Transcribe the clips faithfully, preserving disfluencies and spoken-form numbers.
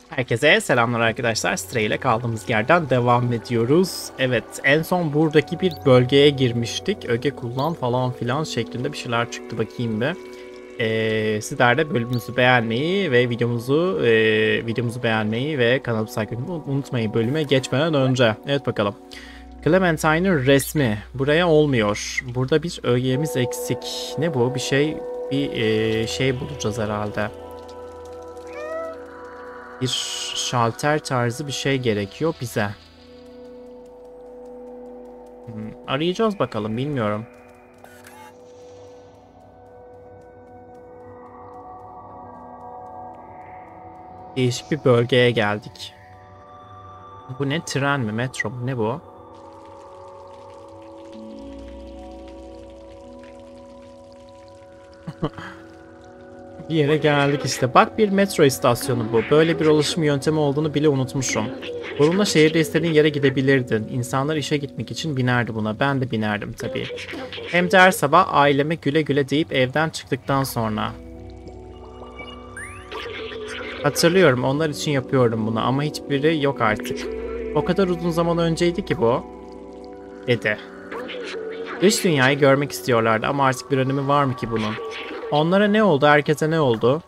Herkese selamlar arkadaşlar. Stray ile kaldığımız yerden devam ediyoruz. Evet, en son buradaki bir bölgeye girmiştik. Öge kullan falan filan şeklinde bir şeyler çıktı, bakayım bir. Ee, sizler de bölümümüzü beğenmeyi ve videomuzu e, videomuzu beğenmeyi ve kanalımıza takip etmeyi unutmayın bölüme geçmeden önce. Evet bakalım. Clementine'ın resmi. Buraya olmuyor. Burada bir ögemiz eksik. Ne bu? Bir şey bir e, şey bulacağız herhalde. Bir şalter tarzı bir şey gerekiyor bize. Hmm, arayacağız bakalım, bilmiyorum. Değişik bir bölgeye geldik. Bu ne, tren mi, metro mu, ne bu? Bir yere geldik işte. Bak, bir metro istasyonu bu. Böyle bir ulaşım yöntemi olduğunu bile unutmuşum. Bununla şehirde istediğin yere gidebilirdin. İnsanlar işe gitmek için binerdi buna. Ben de binerdim tabii. Hem de her sabah aileme güle güle deyip evden çıktıktan sonra. Hatırlıyorum, onlar için yapıyordum bunu ama hiçbiri yok artık. O kadar uzun zaman önceydi ki bu, dedi. Dış dünyayı görmek istiyorlardı ama artık bir önemi var mı ki bunun? Onlara ne oldu? Herkese ne oldu?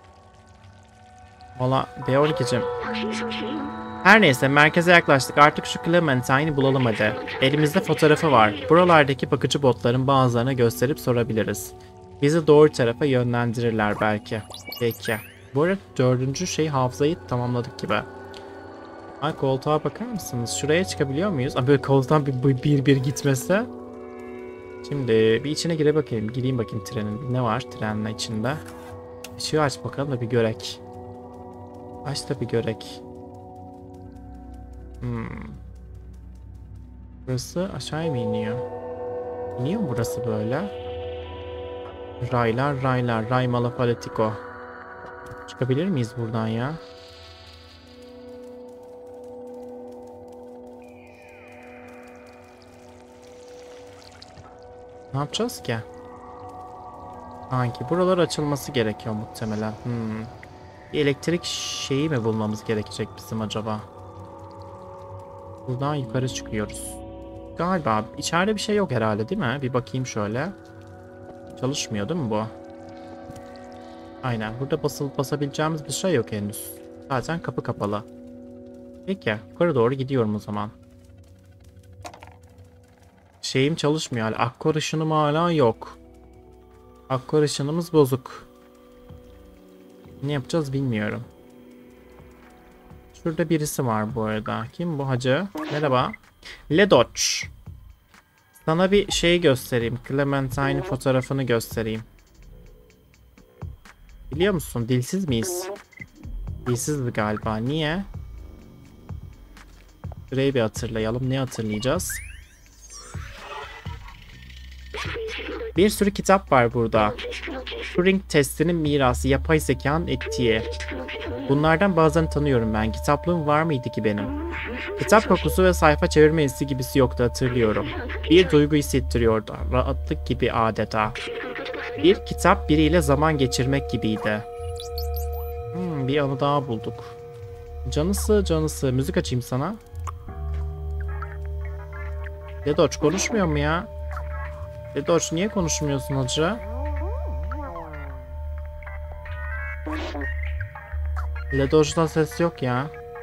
Valla B on ikicim. Her neyse, merkeze yaklaştık. Artık şu Clementine'i bulalım hadi. Elimizde fotoğrafı var. Buralardaki bakıcı botların bazılarına gösterip sorabiliriz. Bizi doğru tarafa yönlendirirler belki. Peki. Bu arada dördüncü şey, hafızayı tamamladık gibi. Ay, koltuğa bakar mısınız? Şuraya çıkabiliyor muyuz? Abi böyle koltuğun bir, bir bir bir gitmesi. Şimdi bir içine gire bakayım. Gireyim bakayım trenin. Ne var trenin içinde? Işığı aç bakalım da bir görek. Aç da bir görek. Hmm. Burası aşağıya mı iniyor? İniyor mu burası böyle? Raylar raylar. Ray Malapaletiko. Çıkabilir miyiz buradan ya? Ne yapacağız ki? Sanki buralar açılması gerekiyor muhtemelen. Hmm. Bir elektrik şeyi mi bulmamız gerekecek bizim acaba? Buradan yukarı çıkıyoruz. Galiba içeride bir şey yok herhalde, değil mi? Bir bakayım şöyle. Çalışmıyor değil mi bu? Aynen. Burada basılıp basabileceğimiz bir şey yok henüz. Zaten kapı kapalı. Peki. Yukarı doğru gidiyorum o zaman. Şeyim çalışmıyor hala. Akkor ışınım hala yok. Akkor ışınımız bozuk. Ne yapacağız bilmiyorum. Şurada birisi var bu arada. Kim bu hacı? Merhaba. Ledoç. Sana bir şey göstereyim. Clementine'in fotoğrafını göstereyim. Biliyor musun? Dilsiz miyiz? Dilsizdi galiba. Niye? Şurayı bir hatırlayalım. Ne hatırlayacağız? Bir sürü kitap var burada. Turing testinin mirası, yapay zekanın ettiği. Bunlardan bazılarını tanıyorum ben. Kitaplığım var mıydı ki benim? Kitap kokusu ve sayfa çevirme hissi gibisi yoktu, hatırlıyorum. Bir duygu hissettiriyordu. Rahatlık gibi adeta. Bir kitap biriyle zaman geçirmek gibiydi. Hmm, bir anı daha bulduk. Canısı canısı. Müzik açayım sana. Dedoç konuşmuyor mu ya? Dedoç niye konuşmuyorsun hacı? Ledoç'tan ses yok ya.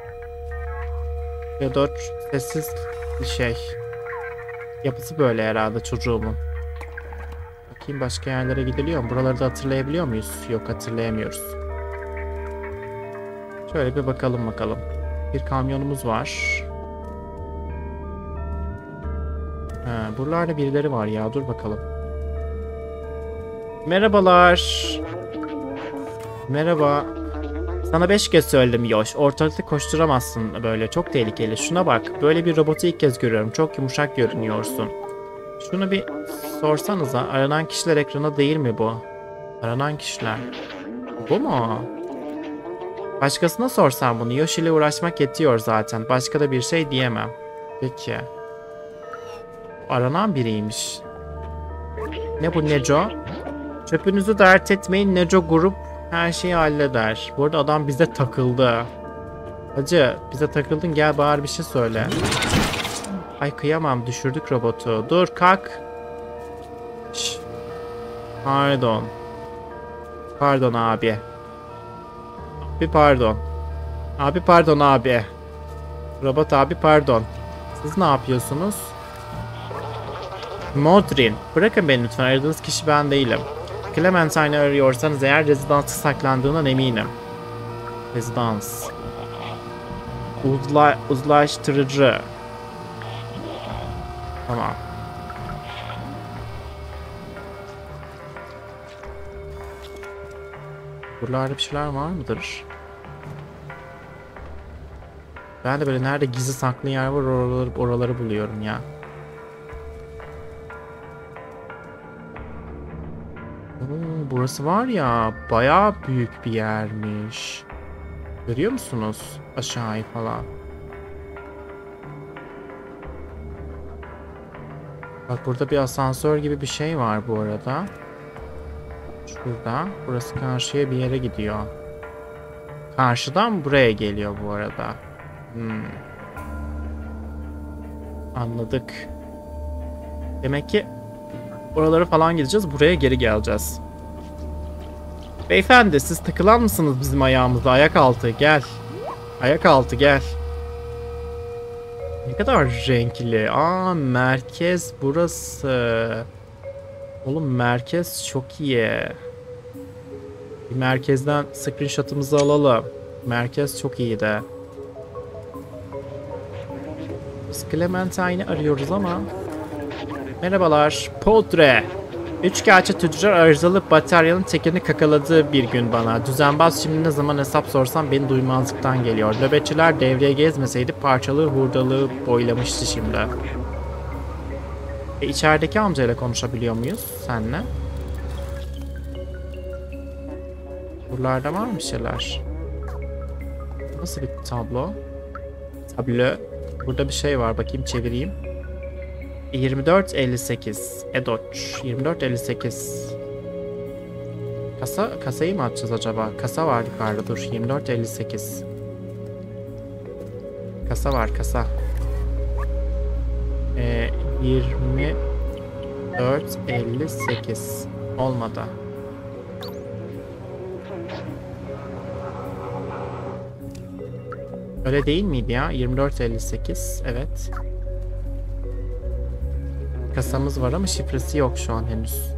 Ledoç sessiz bir şey. Yapısı böyle herhalde çocuğumun. Bakayım başka yerlere gidiliyor mu? Buraları da hatırlayabiliyor muyuz? Yok, hatırlayamıyoruz. Şöyle bir bakalım bakalım. Bir kamyonumuz var. Ha, buralarda birileri var ya. Dur bakalım. Merhabalar. Merhaba. Sana beş kez söyledim Yoş. Ortalıkta koşturamazsın böyle. Çok tehlikeli. Şuna bak. Böyle bir robotu ilk kez görüyorum. Çok yumuşak görünüyorsun. Şunu bir sorsanıza. Aranan kişiler ekrana değil mi bu? Aranan kişiler. Bu mu? Başkasına sorsam bunu. Yoş ile uğraşmak yetiyor zaten. Başka da bir şey diyemem. Peki. Aranan biriymiş. Ne bu Neco? Çöpünüzü dert etmeyin. Neco grup her şeyi halleder. Bu arada adam bize takıldı. Hacı bize takıldın, gel bari bir şey söyle. Ay kıyamam, düşürdük robotu. Dur kalk. Şş. Pardon. Pardon abi. Bir pardon. Abi pardon abi. Robot abi pardon. Siz ne yapıyorsunuz? Modrin. Bırakın beni lütfen, aradığınız kişi ben değilim. Clementine'i arıyorsanız eğer rezidansı saklandığından eminim. Rezidans. Uzla, uzlaştırıcı. Tamam. Buralarda bir şeyler var mıdır? Ben de böyle nerede gizli saklı yer var oraları, oraları buluyorum ya. Oo, burası var ya bayağı büyük bir yermiş. Görüyor musunuz? Aşağıyı falan. Bak burada bir asansör gibi bir şey var bu arada. Şurada. Burası karşıya bir yere gidiyor. Karşıdan buraya geliyor bu arada. Hmm. Anladık. Demek ki oralara falan gideceğiz. Buraya geri geleceğiz. Beyefendi siz takılan mısınız bizim ayağımızda? Ayak altı gel. Ayak altı gel. Ne kadar renkli. Aa merkez burası. Oğlum merkez çok iyi. Bir merkezden screenshot'ımızı alalım. Merkez çok iyi de. Biz Clementine'i arıyoruz ama. Merhabalar. Podre. Üçkağıtçı tüccar arızalı bataryanın tekerini kakaladığı bir gün bana. Düzenbaz şimdi ne zaman hesap sorsam beni duymazlıktan geliyor. Nöbetçiler devreye gezmeseydi parçalığı hurdalığı boylamıştı şimdi. E, içerideki amcayla konuşabiliyor muyuz senle? Buralarda var mı şeyler? Nasıl bir tablo? Tablo. Burada bir şey var. Bakayım çevireyim. yirmi dört elli sekiz. Edoç. yirmi dört elli sekiz. Kasa, kasayı mı açacağız acaba? Kasa var yukarıda. Dur. yirmi dört elli sekiz. Kasa var. Kasa. Ee, yirmi dört elli sekiz. Olmadı. Öyle değil miydi ya? yirmi dört elli sekiz. Evet. Kasamız var ama şifresi yok şu an henüz.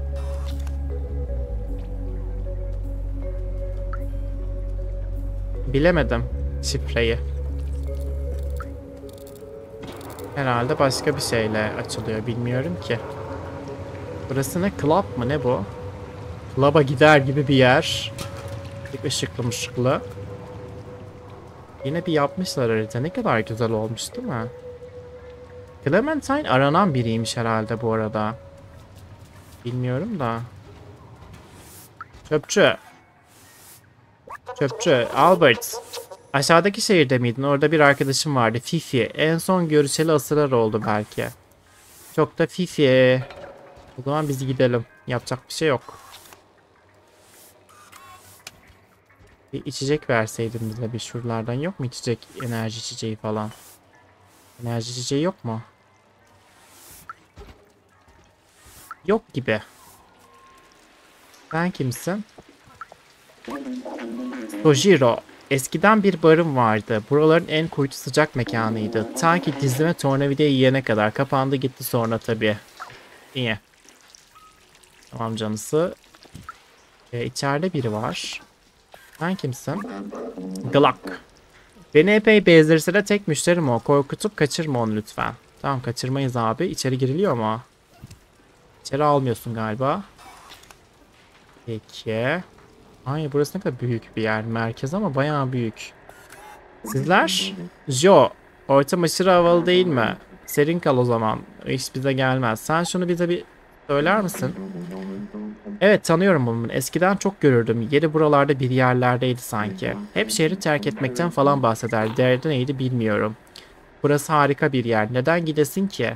Bilemedim şifreyi. Herhalde başka bir şeyle açılıyor. Bilmiyorum ki. Burası ne? Club mı? Ne bu? Club'a gider gibi bir yer. Bir ışıklı mışıklı. Yine bir yapmışlar harita. Ne kadar güzel olmuş değil mi? Clementine aranan biriymiş herhalde bu arada. Bilmiyorum da. Çöpçü. Çöpçü. Albert. Aşağıdaki şehirde miydin? Orada bir arkadaşım vardı. Fifi. En son görüşeli asırlar oldu belki. Çok da Fifi. O zaman biz gidelim. Yapacak bir şey yok. Bir içecek verseydin bize bir şuralardan, yok mu içecek, enerji içeceği falan? Enerji içeceği yok mu? Yok gibi. Sen kimsin? Sojiro. Eskiden bir barım vardı. Buraların en kuytu sıcak mekanıydı. Ta ki dizime tornavidayı yiyene kadar. Kapandı gitti sonra tabii. İyi. Tamam canısı. Ee, içeride biri var. Sen kimsin? Glock. Beni epey bezdirse de tek müşterim o. Korkutup kaçırma onu lütfen. Tamam kaçırmayız abi. İçeri giriliyor mu? İçeri almıyorsun galiba. Peki. Ay burası ne kadar büyük bir yer. Merkez ama bayağı büyük. Sizler? Jo. Ortam aşırı havalı değil mi? Serin kal o zaman. Hiç bize gelmez. Sen şunu bize bir söyler misin? Evet tanıyorum bunu. Eskiden çok görürdüm. Yeri buralarda bir yerlerdeydi sanki. Hep şehri terk etmekten falan bahseder. Derdi neydi bilmiyorum. Burası harika bir yer. Neden gidesin ki?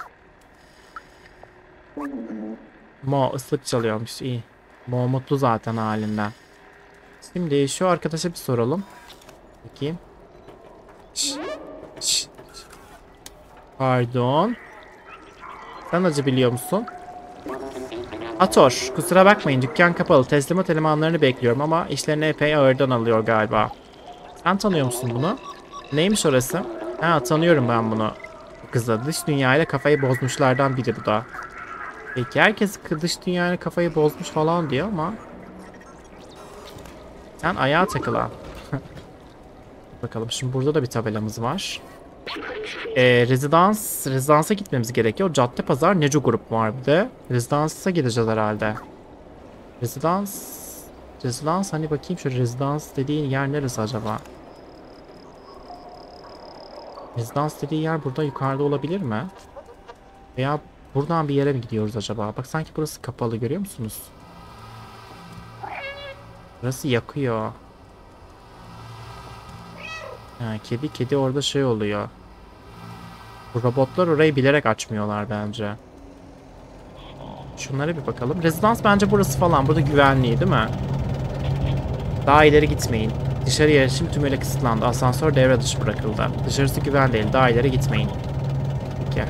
Mo ıslık çalıyormuş. İyi. Mo mutlu zaten halinden. Şimdi şu arkadaşa bir soralım. Bakayım. Şş, şş. Pardon. Sen acı biliyor musun? Ator, kusura bakmayın dükkan kapalı. Teslimat elemanlarını bekliyorum ama işlerini epey ağırdan alıyor galiba. Sen tanıyor musun bunu? Neymiş orası? Ha, tanıyorum ben bunu. Bu kızı dış dünyayla kafayı bozmuşlardan biri bu da. Peki herkes dış dünyayla kafayı bozmuş falan diyor ama sen ayağa takılan. Bakalım şimdi burada da bir tabelamız var. Ee, rezidans, rezidansa gitmemiz gerekiyor. Cadde Pazar Neco Grup var bir de. Rezidansa gideceğiz herhalde. Rezidans, rezidans hani bakayım şu rezidans dediğin yer neresi acaba? Rezidans dediği yer burada yukarıda olabilir mi? Veya buradan bir yere mi gidiyoruz acaba? Bak sanki burası kapalı, görüyor musunuz? Burası yakıyor. Ha, kedi kedi orada şey oluyor. Bu robotlar orayı bilerek açmıyorlar bence. Şunlara bir bakalım. Rezidans bence burası falan. Burada güvenliği değil mi? Daha ileri gitmeyin. Dışarı erişim tümüyle kısıtlandı. Asansör devre dışı bırakıldı. Dışarısı güven değil. Daha ileri gitmeyin. Peki.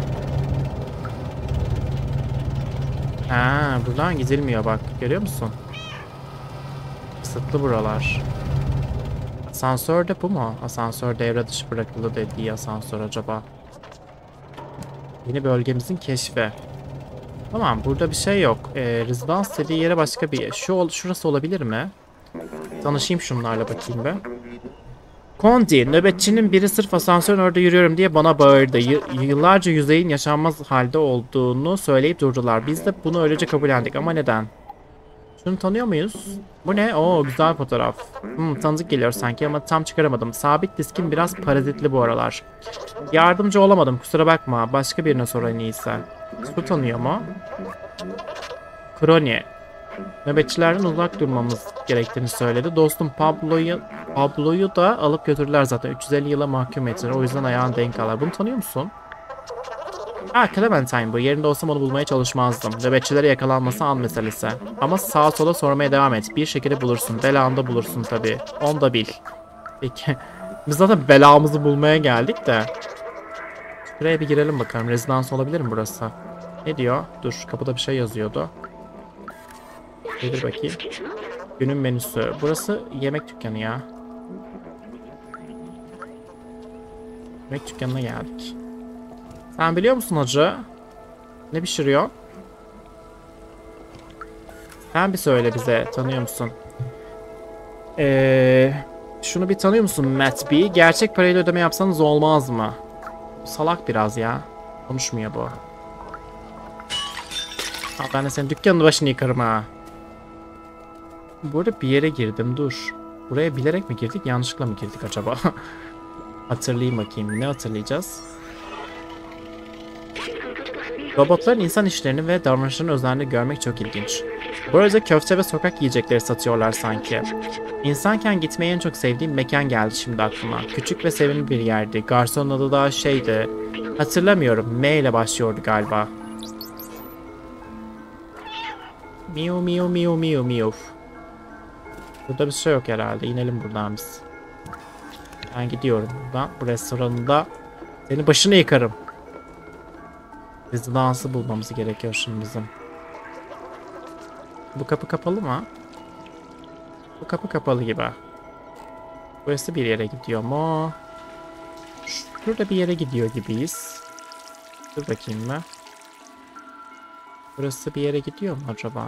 Ha, buradan gidilmiyor bak. Görüyor musun? Kısıtlı buralar. Asansör de bu mu? Asansör devre dışı bırakıldı dediği asansör acaba? Yeni bölgemizin keşfi. Tamam, burada bir şey yok. Ee, rezidans dediği yere başka bir... Şu, şurası olabilir mi? Tanışayım şunlarla bakayım be. Kondi, nöbetçinin biri sırf asansörün orada yürüyorum diye bana bağırdı. Y yıllarca yüzeyin yaşanmaz halde olduğunu söyleyip durdular. Biz de bunu öylece kabullendik ama neden? Şunu tanıyor muyuz? Bu ne? Oo, güzel fotoğraf. Hmm, tanıdık geliyor sanki ama tam çıkaramadım. Sabit diskim biraz parazitli bu aralar. Yardımcı olamadım, kusura bakma. Başka birine sor en iyisi. Su tanıyor mu? Kroni. Nöbetçilerden uzak durmamız gerektiğini söyledi. Dostum Pablo'yu Pablo'yu da alıp götürdüler zaten. üç yüz elli yıla mahkum ettiler. O yüzden ayağın denk alır. Bunu tanıyor musun? Ha, Clementine bu. Yerinde olsam onu bulmaya çalışmazdım. Nöbetçilere yakalanması an meselesi. Ama sağa sola sormaya devam et. Bir şekilde bulursun. Belanı bulursun tabii. Onu da bil. Peki. Biz zaten belamızı bulmaya geldik de. Buraya bir girelim bakalım. Rezidans olabilir mi burası? Ne diyor? Dur, kapıda bir şey yazıyordu. Nedir bakayım. Günün menüsü. Burası yemek dükkanı ya. Yemek dükkanına geldik. Sen biliyor musun hacı? Ne pişiriyor? Sen bir söyle bize. Tanıyor musun? Ee, şunu bir tanıyor musun Matt B? Gerçek parayla ödeme yapsanız olmaz mı? Salak biraz ya. Konuşmuyor bu. Ha, ben de senin dükkanın başını yıkarım ha. Burada bir yere girdim, dur. Buraya bilerek mi girdik, yanlışlıkla mı girdik acaba? Hatırlayayım bakayım, ne hatırlayacağız? Robotların insan işlerini ve davranışlarını özenli görmek çok ilginç. Burada köfte ve sokak yiyecekleri satıyorlar sanki. İnsanken gitmeyi en çok sevdiğim mekan geldi şimdi aklıma. Küçük ve sevimli bir yerdi. Garsonun adı da şeydi. Hatırlamıyorum, M ile başlıyordu galiba. Miu miu miu miu miu. Burada bir şey yok herhalde. İnelim buradan biz. Ben gidiyorum buradan. Bu restoranında senin başını yıkarım. Rezidansı bulmamız gerekiyor şimdi bizim. Bu kapı kapalı mı? Bu kapı kapalı gibi. Burası bir yere gidiyor mu? Şurada bir yere gidiyor gibiyiz. Dur bakayım mı? Burası bir yere gidiyor mu acaba?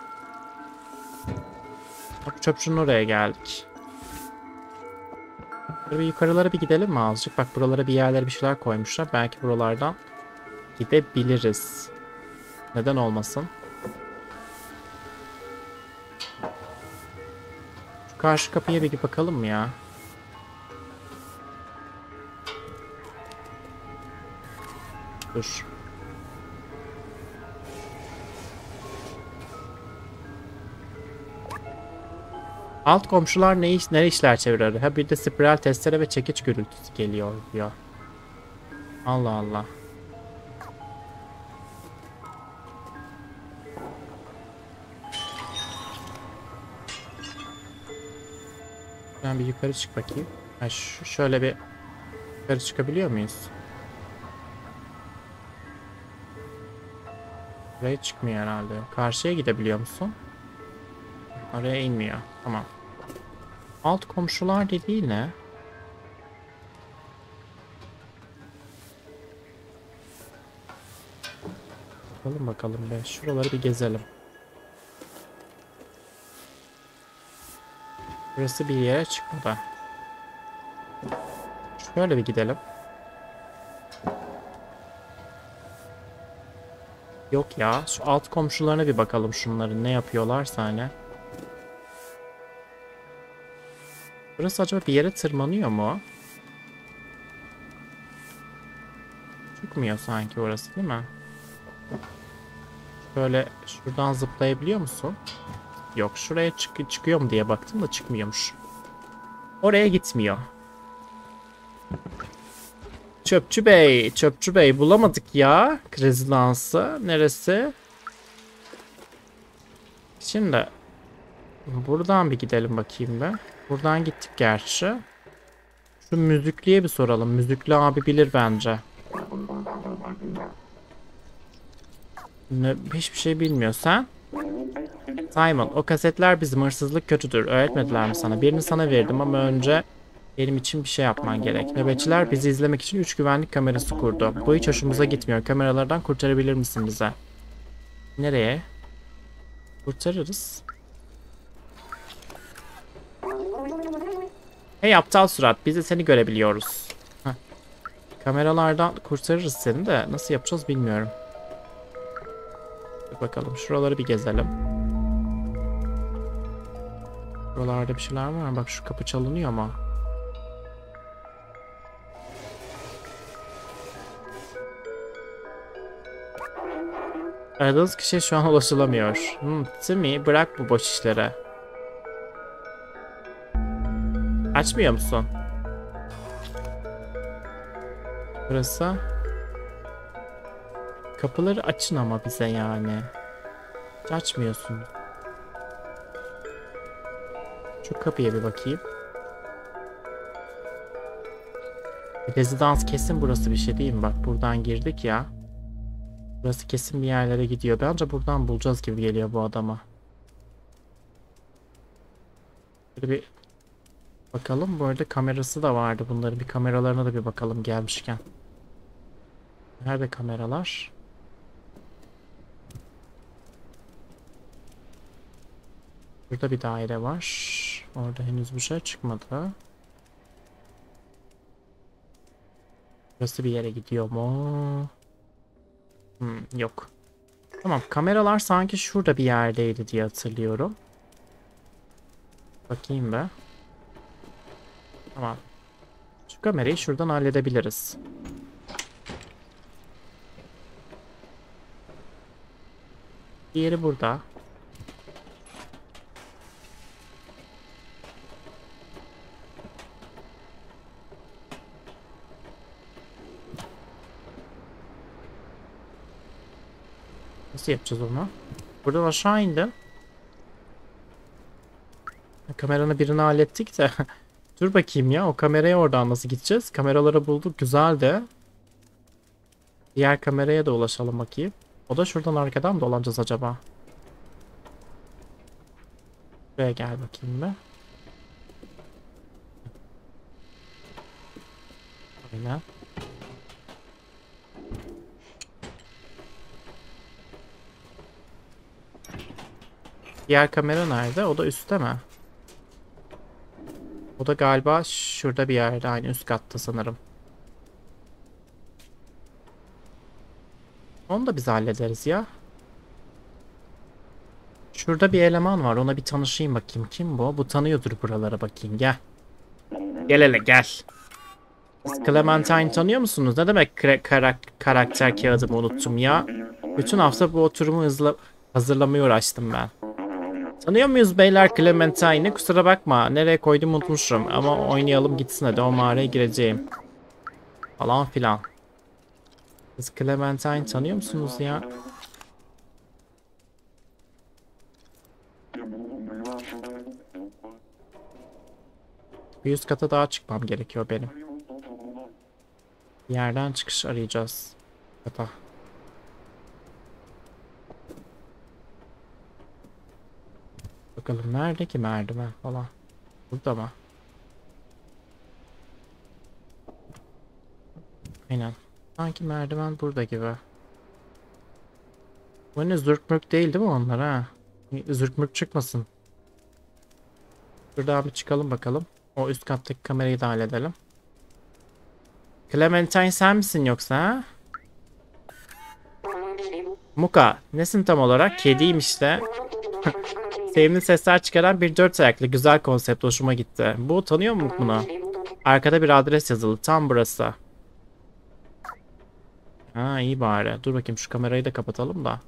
Bak, çöpçünün oraya geldik. Böyle bir yukarılara bir gidelim mi azıcık? Bak, buralara bir yerlere bir şeyler koymuşlar. Belki buralardan gidebiliriz. Neden olmasın? Şu karşı kapıya bir bakalım mı ya? Dur. Alt komşular ne iş, ne işler çeviriyor? Ha, bir de spiral testere ve çekiç gürültüsü geliyor diyor. Allah Allah. Ben bir yukarı çık bakayım. Ha, şöyle bir Yukarı çıkabiliyor muyuz? Buraya çıkmıyor herhalde. Karşıya gidebiliyor musun? Oraya inmiyor. Tamam. Alt komşular dediği ne? Bakalım bakalım be. Şuraları bir gezelim. Burası bir yere çıkmadı. Şöyle bir gidelim. Yok ya. Şu alt komşularına bir bakalım şunların ne yapıyorlarsa hani. Burası acaba bir yere tırmanıyor mu? Çıkmıyor sanki orası değil mi? Böyle şuradan zıplayabiliyor musun? Yok şuraya çık çıkıyor mu diye baktım da çıkmıyormuş. Oraya gitmiyor. Çöpçü Bey, Çöpçü Bey bulamadık ya. Rezidansı neresi? Şimdi buradan bir gidelim bakayım be. Buradan gittik gerçi. Şu müzikliye bir soralım. Müzikli abi bilir bence. Ne, hiçbir şey bilmiyor sen. Simon, o kasetler bizim hırsızlık kötüdür. Öğretmediler mi sana? Birini sana verdim ama önce benim için bir şey yapman gerek. Nöbetçiler bizi izlemek için üç güvenlik kamerası kurdu. Bu hiç hoşumuza gitmiyor. Kameralardan kurtarabilir misin bize? Nereye? Kurtarırız. Hey aptal surat, biz de seni görebiliyoruz. Heh. Kameralardan kurtarırız seni de nasıl yapacağız bilmiyorum. Dur bakalım şuraları bir gezelim. Buralarda bir şeyler var mı? Bak şu kapı çalınıyor mu? Aradığınız kişiye şu an ulaşılamıyor. Hmm, Timmy bırak bu boş işlere. Açmıyor musun? Burası. Kapıları açın ama bize yani. Hiç açmıyorsun. Şu kapıya bir bakayım. Rezidans kesin burası bir şey değil mi? Bak buradan girdik ya. Burası kesin bir yerlere gidiyor. Bence buradan bulacağız gibi geliyor bu adama. Böyle bir bakalım. Bu arada kamerası da vardı. Bunların bir kameralarına da bir bakalım gelmişken. Nerede kameralar? Burada bir daire var. Orada henüz bir şey çıkmadı. Burası bir yere gidiyor mu? Hmm, yok. Tamam, kameralar sanki şurada bir yerdeydi diye hatırlıyorum. Bakayım be. Tamam. Şu kamerayı şuradan halledebiliriz. Diğeri burada. Nasıl yapacağız onu? Buradan aşağı indim. Kameranın birini hallettik de. Dur bakayım ya. O kameraya oradan nasıl gideceğiz? Kameraları bulduk. Güzel de. Diğer kameraya da ulaşalım bakayım. O da şuradan arkadan mı dolanacağız acaba? Buraya gel bakayım be. Aynen. Diğer kamera nerede? O da üstte mi? O da galiba şurada bir yerde. Aynı üst katta sanırım. Onu da biz hallederiz ya. Şurada bir eleman var. Ona bir tanışayım bakayım. Kim bu? Bu tanıyordur buralara bakayım. Gel. Gel hele gel. Siz Clementine tanıyor musunuz? Ne demek karak karakter kağıdımı unuttum ya. Bütün hafta bu oturumu hızla hazırlamaya uğraştım ben. Tanıyor muyuz beyler Clementine'i? Kusura bakma. Nereye koydum unutmuşum. Ama oynayalım gitsin hadi. O mağaraya gireceğim. Falan filan. Siz Clementine tanıyor musunuz ya? Bir üst kata daha çıkmam gerekiyor benim. Bir yerden çıkış arayacağız. Kata. Bakalım nerede ki merdiven falan. Burada mı? Aynen. Sanki merdiven burada gibi. Bu ne, zürkmürk değil değil mi onlar ha? Zürkmürk çıkmasın. Şuradan bir çıkalım bakalım. O üst kattaki kamerayı da halledelim. Clementine sen misin yoksa ha? Muka. Nesin tam olarak? Kediyim işte. Sevimli sesler çıkaran bir dört ayaklı güzel konsept, hoşuma gitti. Bu tanıyor mu bunu? Arkada bir adres yazılı. Tam burası. Ha iyi bari. Dur bakayım şu kamerayı da kapatalım da.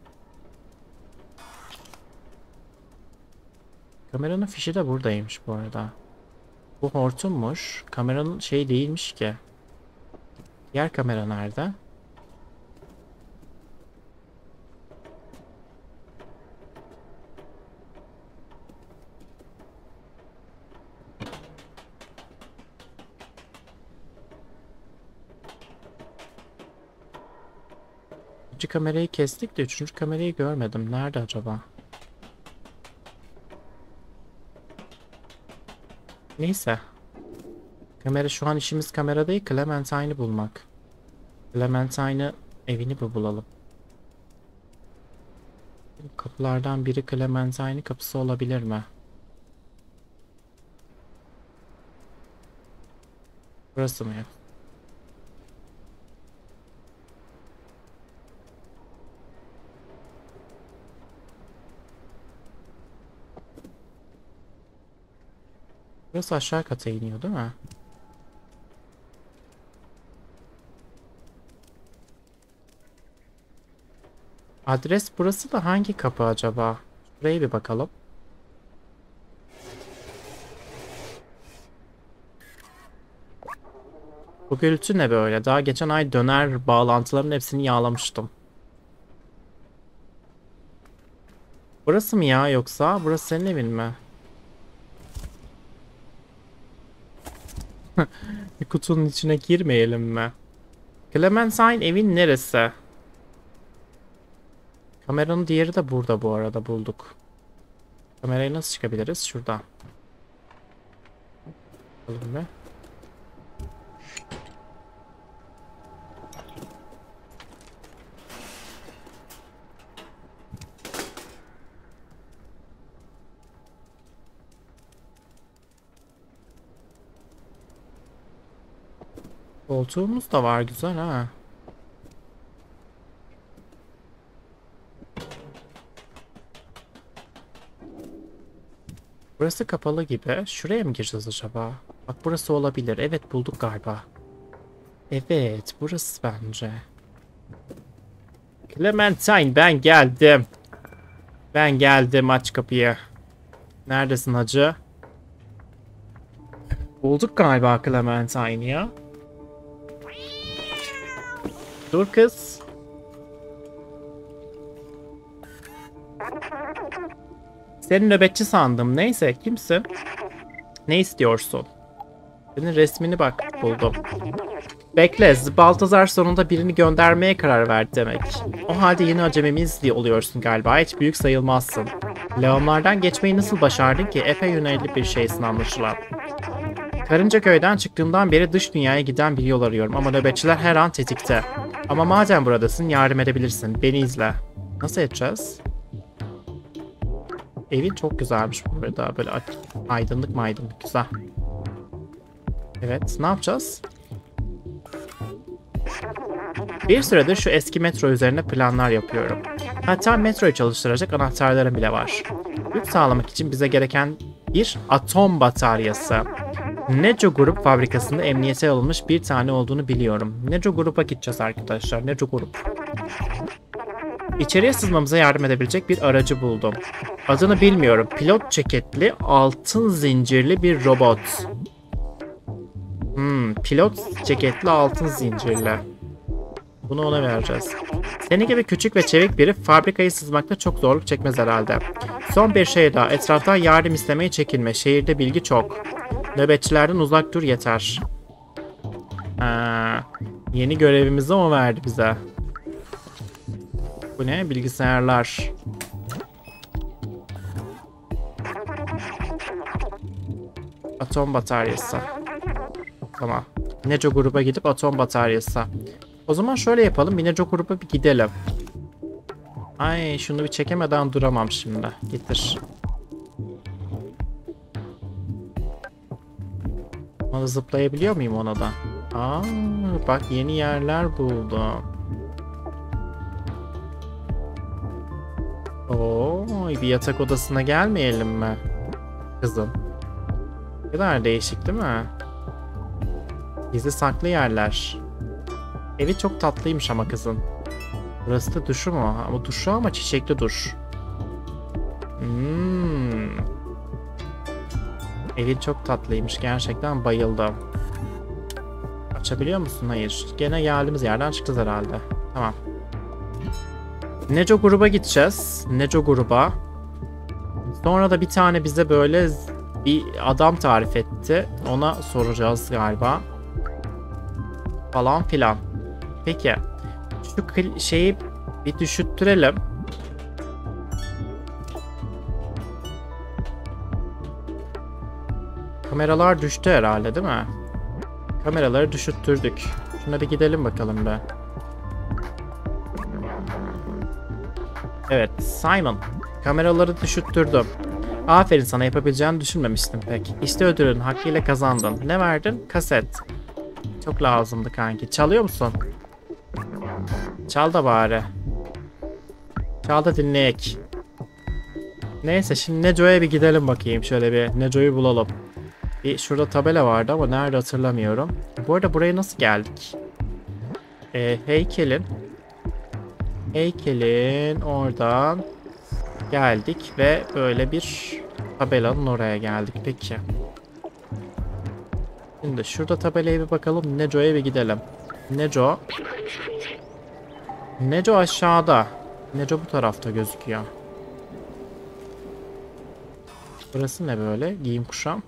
Kameranın fişi de buradaymış bu arada. Bu hortummuş. Kameranın şey değilmiş ki. Diğer kamera nerede? İkinci kamerayı kestik de üçüncü kamerayı görmedim. Nerede acaba? Neyse. Kamera şu an işimiz kamera değil, Clementine'i bulmak. Clementine'ı evini mi bulalım? Kapılardan biri Clementine'in kapısı olabilir mi? Burası mı? Burası aşağı kata iniyor değil mi? Adres burası da hangi kapı acaba? Şuraya bir bakalım. Bu gürültü ne böyle? Daha geçen ay döner bağlantıların hepsini yağlamıştım. Burası mı ya yoksa? Burası senin evin mi? Bir kutunun içine girmeyelim mi? Clementine evin neresi? Kameranın diğeri de burada bu arada, bulduk. Kamerayı nasıl çıkabiliriz? Şuradan. Bakalım bir. Koltuğumuz da var, güzel ha. Burası kapalı gibi. Şuraya mı gireceğiz acaba? Bak burası olabilir. Evet bulduk galiba. Evet burası bence. Clementine ben geldim. Ben geldim, aç kapıyı. Neredesin hacı? Bulduk galiba Clementine ya. Dur kız. Seni nöbetçi sandım. Neyse, kimsin? Ne istiyorsun? Senin resmini bak buldum. Bekle, Baltazar sonunda birini göndermeye karar verdi demek. O halde yeni acemimiz diye oluyorsun galiba. Hiç büyük sayılmazsın. Leonlardan geçmeyi nasıl başardın ki? Epey yönelik bir şeysin anlaşılan. Karıncaköy'den çıktığımdan beri dış dünyaya giden bir yol arıyorum ama nöbetçiler her an tetikte. Ama madem buradasın yardım edebilirsin. Beni izle. Nasıl edeceğiz? Evin çok güzelmiş bu arada. Böyle aydınlık maydınlık güzel. Evet, ne yapacağız? Bir süredir şu eski metro üzerine planlar yapıyorum. Hatta metroyu çalıştıracak anahtarlarım bile var. Güç sağlamak için bize gereken bir atom bataryası. Neco Grup fabrikasında emniyete alınmış bir tane olduğunu biliyorum. Neco Grup'a gideceğiz arkadaşlar. Neco Grup. İçeriye sızmamıza yardım edebilecek bir aracı buldum. Adını bilmiyorum. Pilot ceketli, altın zincirli bir robot. Hmm, pilot ceketli, altın zincirli. Bunu ona vereceğiz. Senin gibi küçük ve çevik biri fabrikayı sızmakta çok zorluk çekmez herhalde. Son bir şey daha. Etraftan yardım istemeye çekinme. Şehirde bilgi çok. Nöbetçilerden uzak dur yeter. Ee, Yeni görevimizi o verdi bize. Bu ne? Bilgisayarlar. Atom bataryası. Tamam. Neco gruba gidip atom bataryası. O zaman şöyle yapalım. Bir Neco gruba bir gidelim. Ay şunu bir çekemeden duramam şimdi. Getir. Ona zıplayabiliyor muyum ona da? Aa, bak yeni yerler buldum. Oo, bir yatak odasına gelmeyelim mi? Kızım. Ne kadar değişik değil mi? Gizli saklı yerler. Evi çok tatlıymış ama kızın. Burası da duşu mu? Ama duşu ama çiçekli duş. Hmm. Evi çok tatlıymış. Gerçekten bayıldım. Açabiliyor musun? Hayır. Gene geldiğimiz yerden çıkacağız herhalde. Tamam. Neco gruba gideceğiz. Neco gruba. Sonra da bir tane bize böyle bir adam tarif etti. Ona soracağız galiba. Falan filan. Peki. Şu şeyi bir düşüttürelim. Kameralar düştü herhalde değil mi? Kameraları düşüttürdük. Şuna bir gidelim bakalım be. Evet Simon. Kameraları düşüttürdüm. Aferin sana, yapabileceğini düşünmemiştim pek. İşte ödülün, hakkıyla kazandın. Ne verdin? Kaset. Çok lazımdı kanki. Çalıyor musun? Çal da bari. Çal da dinleyek. Neyse şimdi Neco'ya bir gidelim bakayım. Şöyle bir Neco'yu bulalım. Bir şurada tabela vardı ama nerede hatırlamıyorum. Bu arada buraya nasıl geldik? Ee, heykelin. Heykelin oradan geldik ve böyle bir tabelanın oraya geldik. Peki. Şimdi şurada tabelaya bir bakalım. Neco'ya bir gidelim. Neco. Neco aşağıda. Neco bu tarafta gözüküyor. Burası ne böyle? Giyim kuşam.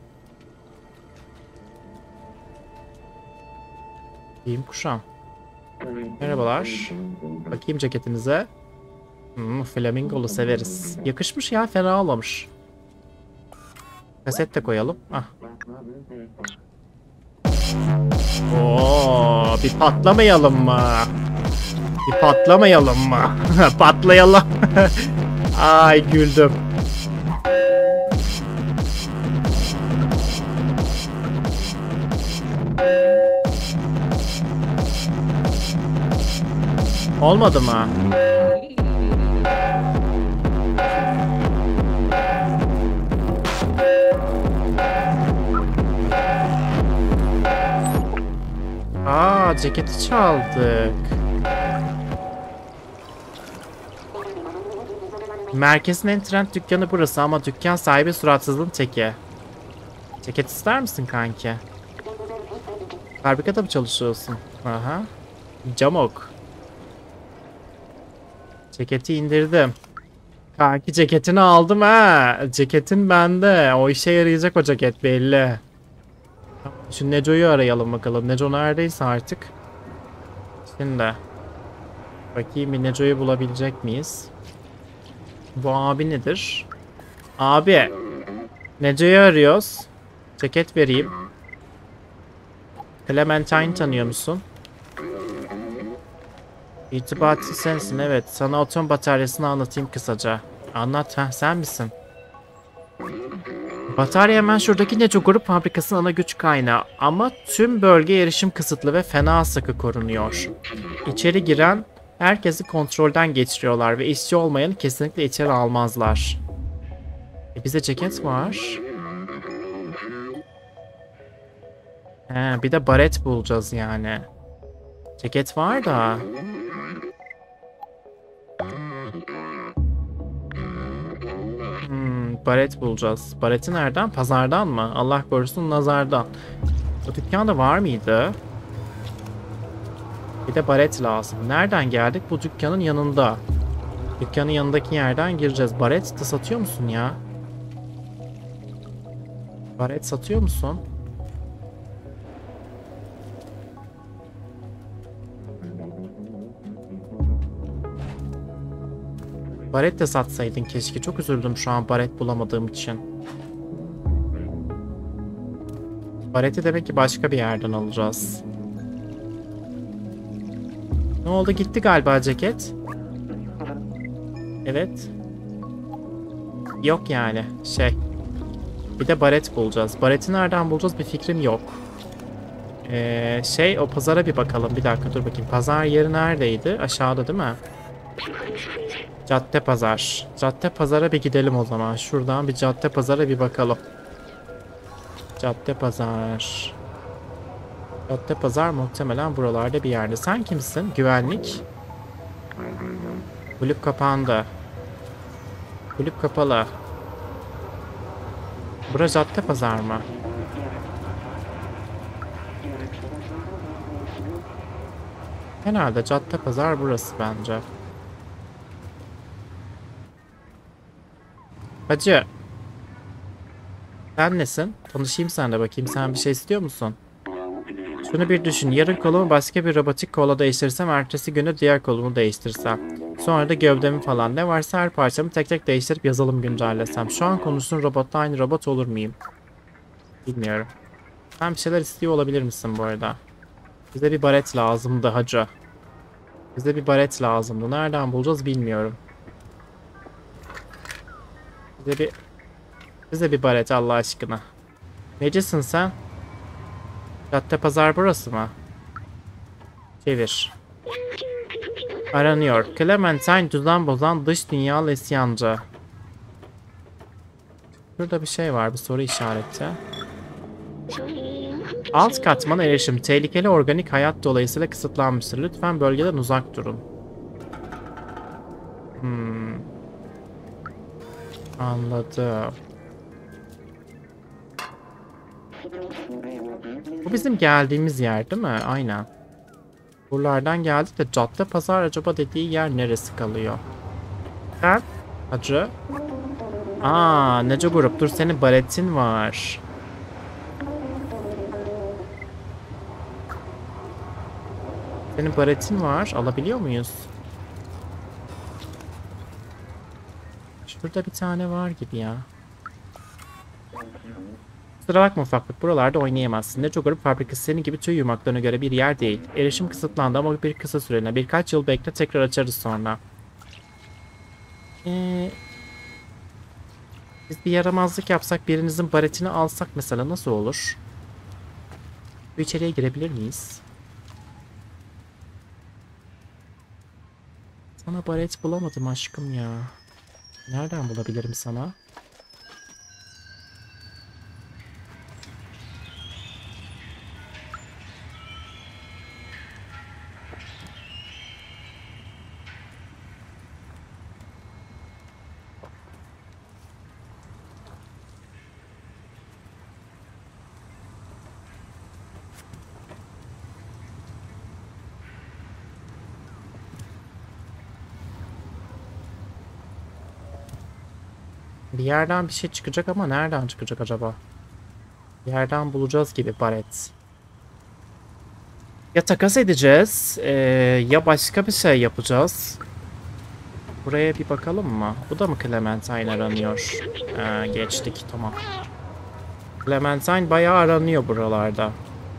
Giyim kuşam. Merhabalar. Bakayım ceketinize. Hmm, flamingolu severiz. Yakışmış ya, fena olmamış. Kaset de koyalım. Ah. Oo, bir patlamayalım mı? Bir patlamayalım mı? Patlayalım. Ay güldüm. Olmadı mı? Aa, ceketi çaldık. Merkezin en trend dükkanı burası ama dükkan sahibi suratsızlığın teki. Ceket ister misin kanki? Fabrikada mı çalışıyorsun? Aha. Camok. Ceketi indirdim. Kanki ceketini aldım ha. Ceketin bende. O işe yarayacak o ceket belli. Şu Neco'yu arayalım bakalım. Neco neredeyse artık. Şimdi. Bakayım bir Neco'yu bulabilecek miyiz? Bu abi nedir? Abi. Neco'yu arıyoruz. Ceket vereyim. Clementine tanıyor musun? İrtibatçı sensin, evet. Sana atom bataryasını anlatayım kısaca. Anlat, ha sen misin? Batarya hemen şuradaki Neco Grup fabrikasının ana güç kaynağı. Ama tüm bölge erişim kısıtlı ve fena sıkı korunuyor. İçeri giren herkesi kontrolden geçiriyorlar ve işçi olmayanı kesinlikle içeri almazlar. E bize ceket var. He, bir de baret bulacağız yani. Ceket var da. Hmm, baret bulacağız. Bareti nereden? Pazardan mı? Allah korusun nazardan. O dükkanda var mıydı? Bir de baret lazım. Nereden geldik? Bu dükkanın yanında. Dükkanın yanındaki yerden gireceğiz. Baret de satıyor musun ya? Baret satıyor musun? Baret de satsaydın keşke. Çok üzüldüm şu an baret bulamadığım için. Bareti demek ki başka bir yerden alacağız. Ne oldu? Gitti galiba ceket. Evet. Yok yani. Şey. Bir de baret bulacağız. Bareti nereden bulacağız bir fikrim yok. Ee, şey o pazara bir bakalım. Bir dakika dur bakayım. Pazar yeri neredeydi? Aşağıda değil mi? Cadde pazar. Cadde pazara bir gidelim o zaman. Şuradan bir cadde pazara bir bakalım. Cadde pazar. Cadde pazar muhtemelen buralarda bir yerde. Sen kimsin? Güvenlik. Kulüp kapandı. Kulüp kapalı. Bura cadde pazar mı? Herhalde cadde pazar burası bence. Hacı. Sen nesin? Tanışayım seninle bakayım. Sen bir şey istiyor musun? Şunu bir düşün. Yarın kolumu başka bir robotik kola değiştirsem, ertesi günü diğer kolumu değiştirsem. Sonra da gövdemi falan ne varsa her parçamı tek tek değiştirip yazılım güncellesem. Şu an konuştuğun robotla aynı robot olur muyum? Bilmiyorum. Sen bir şeyler istiyor olabilir misin bu arada? Bize bir baret lazımdı hacı. Bize bir baret lazımdı. Nereden bulacağız bilmiyorum. Bize bir bize bir baret Allah aşkına. Necisin sen? Cadde pazar burası mı? Çevir. Aranıyor. Clementine düzen bozan dış dünyalı isyancı. Burada bir şey var. Bir soru işareti. Alt katman erişim. Tehlikeli organik hayat dolayısıyla kısıtlanmıştır. Lütfen bölgeden uzak durun. Hmm. Anladım. Bu bizim geldiğimiz yer değil mi? Aynen. Buralardan geldik de cadde pazar acaba dediği yer neresi kalıyor? Sen? Hacı? Aa, Nece grup. Dur senin baretin var. Senin baretin var. Alabiliyor muyuz? Şurada bir tane var gibi ya. Kusura bakma ufaklık. Buralarda oynayamazsın. Nece grup fabrikası senin gibi tüy yumaklarına göre bir yer değil. Erişim kısıtlandı ama bir kısa süreliğine. Birkaç yıl bekle tekrar açarız sonra. Eee... Biz bir yaramazlık yapsak birinizin baretini alsak mesela nasıl olur? Bu içeriye girebilir miyiz? Sana baret bulamadım aşkım ya. Nereden bulabilirim sana? Bir yerden bir şey çıkacak ama nereden çıkacak acaba? Bir yerden bulacağız gibi baret. Ya takas edeceğiz ee, ya başka bir şey yapacağız. Buraya bir bakalım mı? Bu da mı Clementine aranıyor? Ee, geçtik tamam. Clementine bayağı aranıyor buralarda.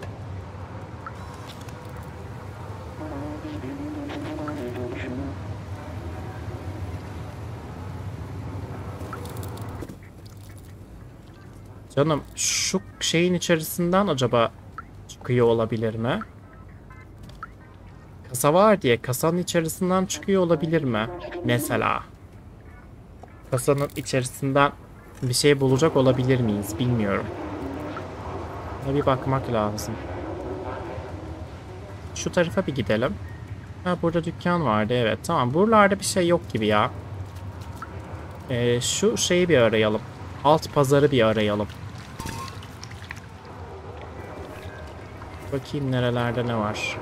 Canım şu şeyin içerisinden acaba çıkıyor olabilir mi? Kasa var diye kasanın içerisinden çıkıyor olabilir mi? Mesela. Kasanın içerisinden bir şey bulacak olabilir miyiz? Bilmiyorum. Buna bir bakmak lazım. Şu tarafa bir gidelim. Ha burada dükkan vardı evet. Tamam buralarda bir şey yok gibi ya. Ee, şu şeyi bir arayalım. Alt pazarı bir arayalım. Bakayım nerelerde ne var.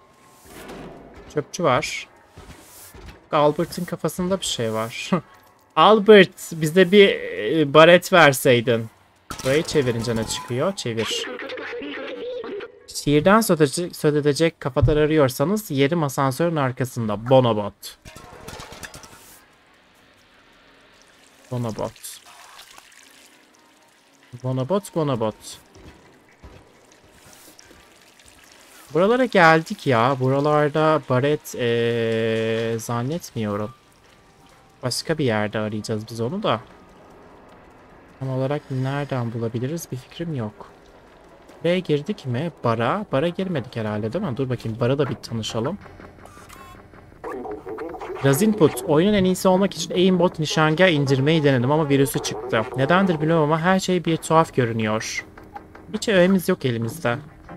Çöpçü var. Albert'in kafasında bir şey var. Albert, bize bir e, baret verseydin. Burayı çevirince ne çıkıyor? Çevir. Şiirden söz edecek, söz edecek kafalar arıyorsanız yerim asansörün arkasında. Bonobot. Bonobot. Bonobot, Bonobot. Buralara geldik ya. Buralarda baret ee, zannetmiyorum. Başka bir yerde arayacağız biz onu da. Tam olarak nereden bulabiliriz bir fikrim yok. Buraya girdik mi? Bara. Bara girmedik herhalde değil mi? Dur bakayım. Bara da bir tanışalım. Biraz input. Oyunun en iyisi olmak için aimbot nişangah indirmeyi denedim ama virüsü çıktı. Nedendir bilmiyorum ama her şey bir tuhaf görünüyor. Hiç öğemiz yok elimizde.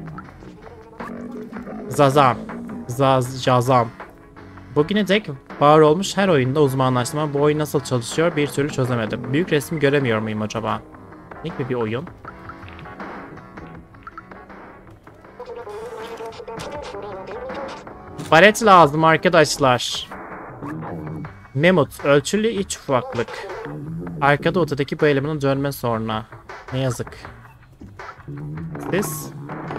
Zazam. Zaz, Jazam. Bugüne dek var olmuş her oyunda uzmanlaştım ama bu oyun nasıl çalışıyor bir türlü çözemedim. Büyük resim göremiyor muyum acaba? Ne gibi bir oyun? Baret lazım arkadaşlar. Memut, ölçülü iç ufaklık. Arkada odadaki bu elemanın dönme sonra. Ne yazık. Siz?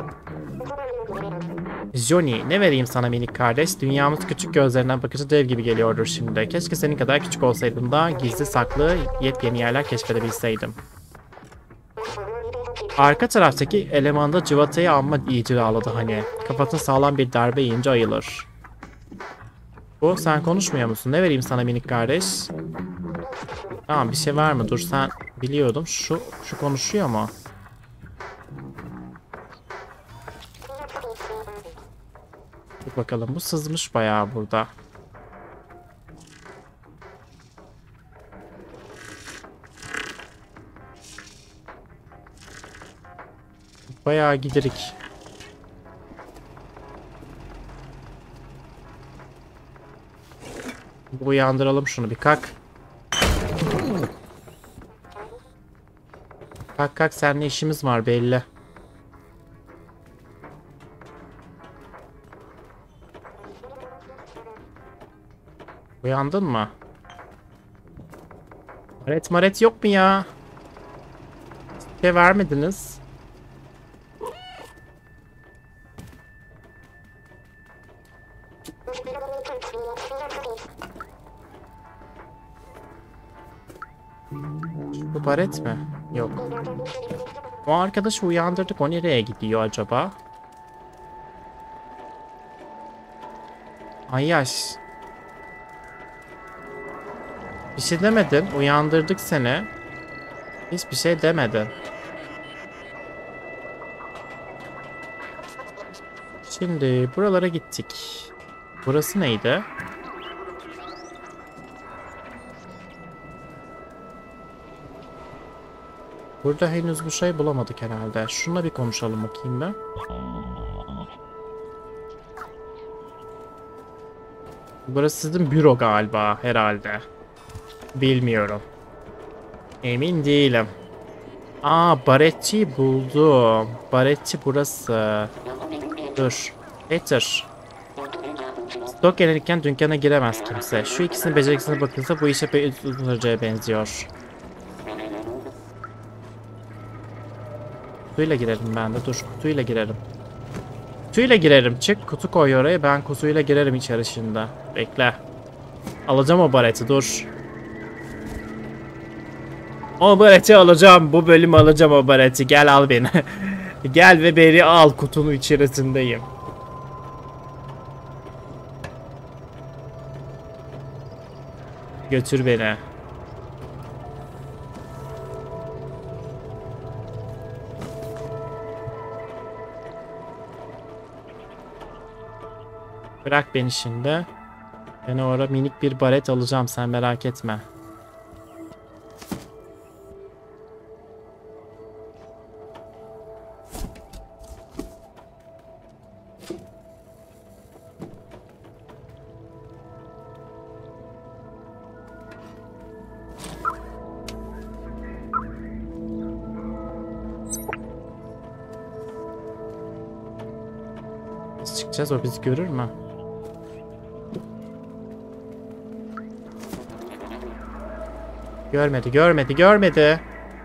Johnny, ne vereyim sana minik kardeş? Dünyamız küçük gözlerinden bakıcı dev gibi geliyordur şimdi. Keşke senin kadar küçük olsaydım da gizli saklı yepyeni yerler keşfedebilseydim. Arka taraftaki elemanda cıvatayı amma iyice ağladı hani. Kafasına sağlam bir darbe yiyince ayılır. Bu sen konuşmuyor musun? Ne vereyim sana minik kardeş? Tamam bir şey var mı? Dur sen biliyordum. Şu, şu konuşuyor mu? Dur bakalım bu sızmış bayağı burada. Bayağı giderik. Uyandıralım şunu bir kalk. Kalk kalk seninle işimiz var belli. Uyandın mı? Maret maret yok mu ya? Şey vermediniz. Bu baret mi? Yok. O arkadaşı uyandırdık. O nereye gidiyor acaba? Ay yaş. Bir şey demedin. Uyandırdık seni. Hiçbir şey demedin. Şimdi buralara gittik. Burası neydi? Burada henüz bu şey bulamadık herhalde. Şununla bir konuşalım bakayım ben. Burası sizin büro galiba herhalde. Bilmiyorum. Emin değilim. Aa baretçiyi buldum. Baretçi burası. Dur. Hater. Stok gelirken dükkana giremez kimse. Şu ikisinin beceriksine bakılsa bu işe pek uzun benziyor. Kutuyla girerim ben de. Dur kutuyla girerim. Kutuyla girerim. Çık kutu koy oraya. Ben kutuyla girerim içeri şimdi. Bekle. Alacağım o bareti dur. O bareti alacağım. Bu bölümü alacağım o bareti. Gel al beni. Gel ve beni al. Kutunun içerisindeyim. Götür beni. Bırak beni şimdi. Ben orada minik bir baret alacağım sen merak etme. Nasıl çıkacağız o bizi görür mü? Görmedi, görmedi, görmedi.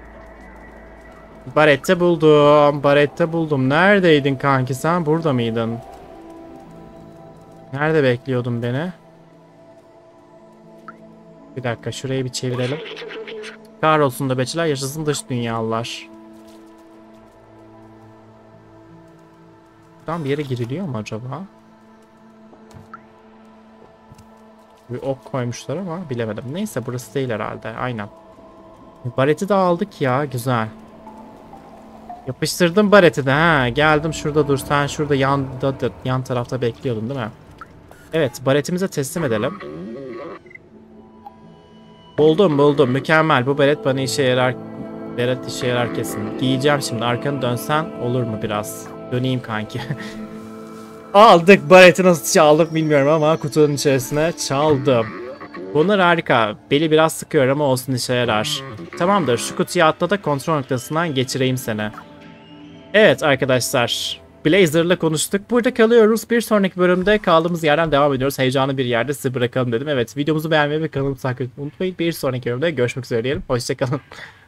Barette buldum. Barette buldum. Neredeydin kanki sen? Burada mıydın? Nerede bekliyordun beni? Bir dakika şurayı bir çevirelim. Kahrolsun da beçiler, yaşasın dış dünyalılar. Buradan bir yere giriliyor mu acaba? Bir ok koymuşlar ama bilemedim. Neyse burası değil herhalde. Aynen. Bareti de aldık ya. Güzel. Yapıştırdım bareti de. Ha, geldim şurada dur. Sen şurada yanda, yan tarafta bekliyordun değil mi? Evet. Baretimize teslim edelim. Buldum buldum. Mükemmel. Bu beret bana işe yarar. Beret işe yarar kesin. Giyeceğim şimdi. Arkanı dönsen olur mu biraz? Döneyim kanki. Aldık. Bareti nasıl çaldık bilmiyorum ama kutunun içerisine çaldım. Bunlar harika. Beli biraz sıkıyor ama olsun, işe yarar. Tamamdır. Şu kutuyu atla da kontrol noktasından geçireyim seni. Evet arkadaşlar. Blazer'la konuştuk. Burada kalıyoruz. Bir sonraki bölümde kaldığımız yerden devam ediyoruz. Heyecanlı bir yerde sizi bırakalım dedim. Evet, videomuzu beğenmeyi ve kanalımıza takip etmeyi unutmayın. Bir sonraki bölümde görüşmek üzere diyelim. Hoşçakalın.